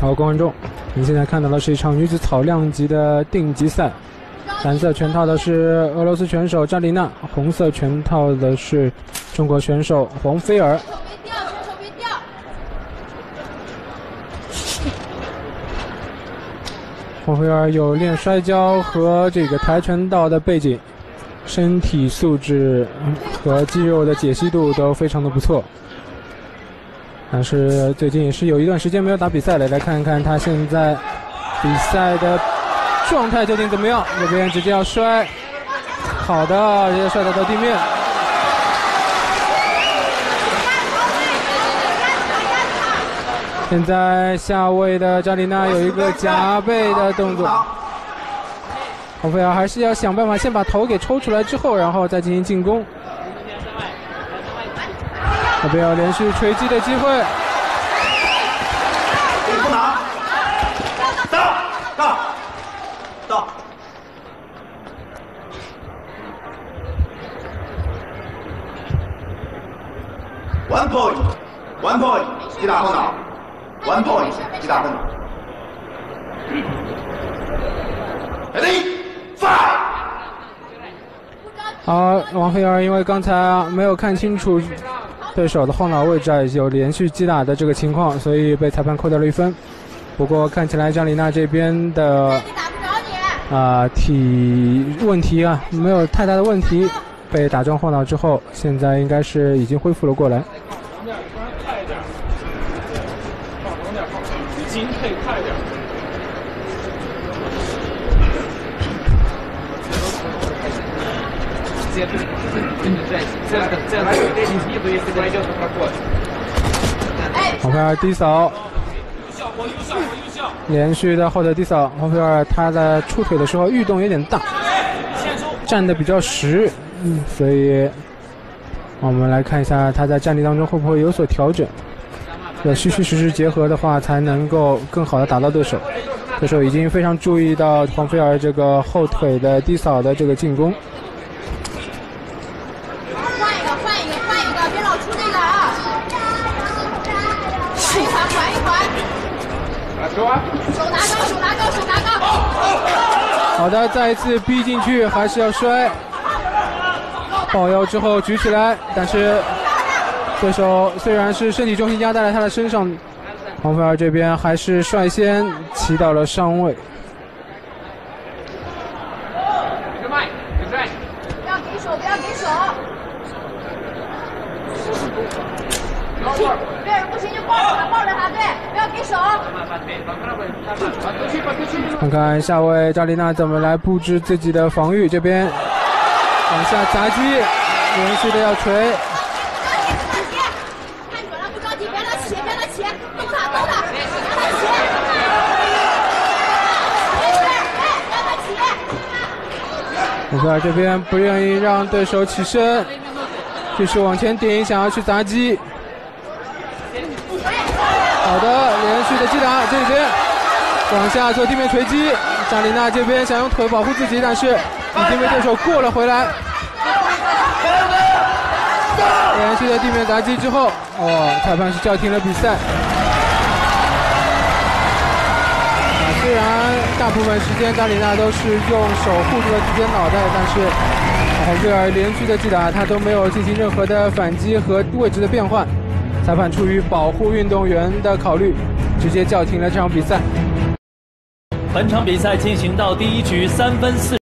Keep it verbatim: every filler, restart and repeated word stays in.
好，观众，你现在看到的是一场女子草量级的定级赛，蓝色全套的是俄罗斯选手扎丽娜，红色全套的是中国选手黄菲儿。黄菲儿有练摔跤和这个跆拳道的背景，身体素质和肌肉的解析度都非常的不错。但是最近也是有一段时间没有打比赛了，来看看他现在比赛的状态究竟怎么样。这边直接要摔，好的，直接摔倒到地面。现在下位的扎丽娜有一个夹背的动作，黄菲儿还是要想办法先把头给抽出来之后，然后再进行进攻。这边有连续锤击的机会。 不拿，到到到。One point, one point， 击打后脑。One point， 击打后脑。Ready, five。 好，王菲儿因为刚才没有看清楚对手的后脑位置啊，有连续击打的这个情况，所以被裁判扣掉了一分。不过看起来张丽娜这边的啊、呃、体问题啊没有太大的问题，被打中后脑之后，现在应该是已经恢复了过来。 筋配快点。 黄菲儿低扫，连续的后腿低扫。黄菲儿她的出腿的时候欲动有点大，站得比较实，嗯，所以我们来看一下她在站立当中会不会有所调整。要虚虚实实结合的话，才能够更好的打到对手。对手已经非常注意到黄菲儿这个后腿的低扫的这个进攻。 手拿高，手拿高，手拿高。 好的，再一次逼进去，还是要摔。抱腰之后举起来，但是对手虽然是身体重心压在了他的身上，黄菲儿这边还是率先骑到了上位。 不要给手，不要给手。对，不行就抱着他，抱着他，对，不要给手。 看看下位扎丽娜怎么来布置自己的防御，这边往下砸击，连续的要锤。 看准了，不着急，别他起，别他起，动他，动他，让他起。让他起。 黄菲儿这边不愿意让对手起身，继续往前顶，想要去砸击。好的，连续的击打，这边往下做地面锤击。扎丽娜这边想用腿保护自己，但是已经被对手过了回来。连续的地面砸击之后，哦，裁判是叫停了比赛。啊，虽然大部分时间扎丽娜都是用手护住了自己的脑袋，但是黄菲儿连续的击打，她都没有进行任何的反击和位置的变换。裁判出于保护运动员的考虑，直接叫停了这场比赛。 本场比赛进行到第一局三分四。